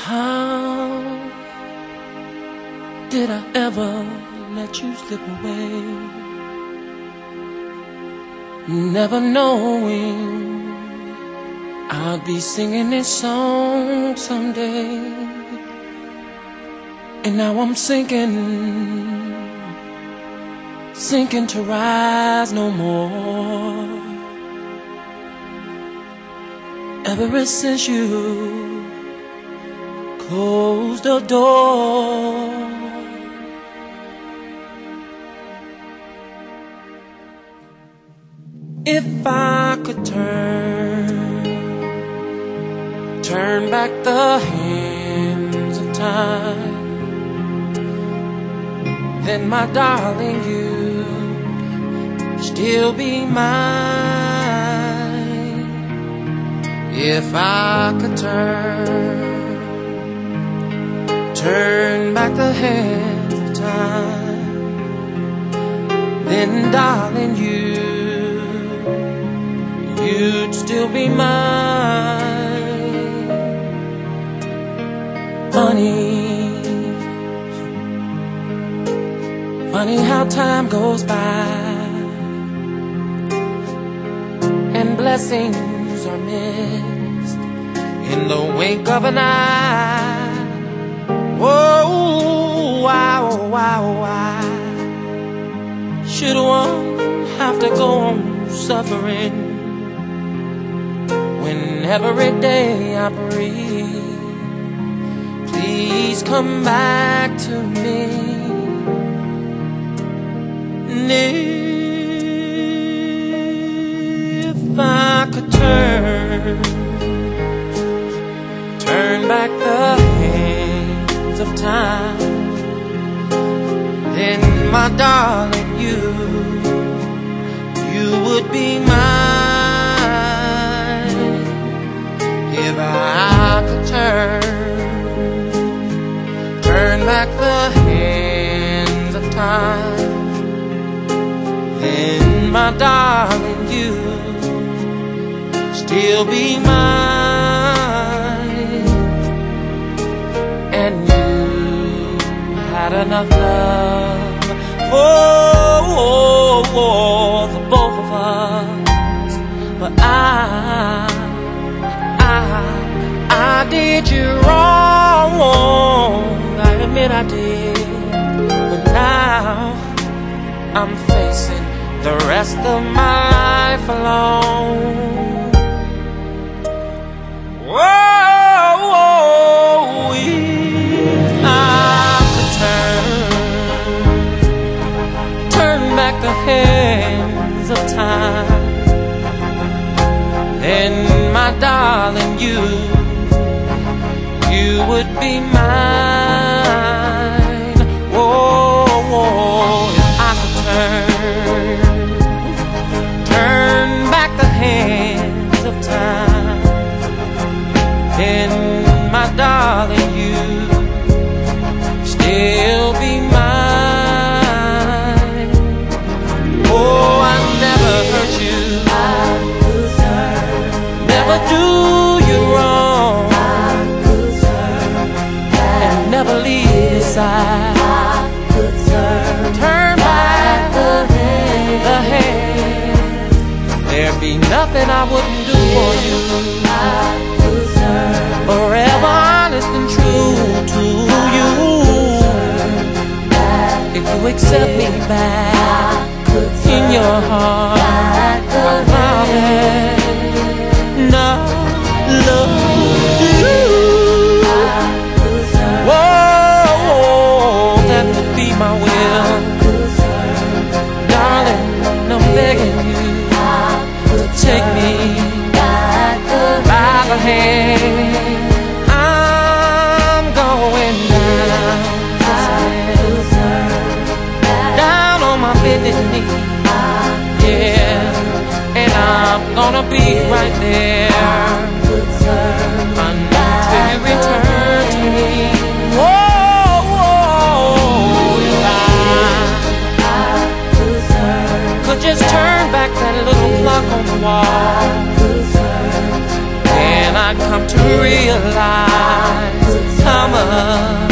How did I ever let you slip away? Never knowing I'd be singing this song someday. And now I'm sinking to rise no more. Ever since you closed the door, if I could turn back the hands of time, then my darling, you'd still be mine. If I could turn back the hands of time, then darling, you'd still be mine. Funny how time goes by and blessings are missed in the wink of an eye. Whoa, why should one have to go on suffering when every day I breathe? Please come back to me. And if I could turn back the hands of time, then my darling, you would be mine. If I could turn back the hands of time, then my darling, you still be mine. And you had enough love for the both of us, but I did you wrong. I admit I did, but now I'm facing the rest of my life alone. Whoa, if I could turn back the hands of time, then my darling, you would be mine. Whoa, if I could turn back the hands of time, then my darling, you still be mine. Oh, I never hurt you, never do you wrong, and never leave your side. Turn back the hands. There'd be nothing I wouldn't do for you. Forever honest and true to you. If you accept me back in your heart, I promise not love you. Whoa, that would be my will. Darling, I'm begging you to take me by the hand. I'm going down on my bended knee, yeah, and I'm gonna be right there until you return to me. Whoa, if I could just turn back that little clock on the wall, and I'd come to realize mama.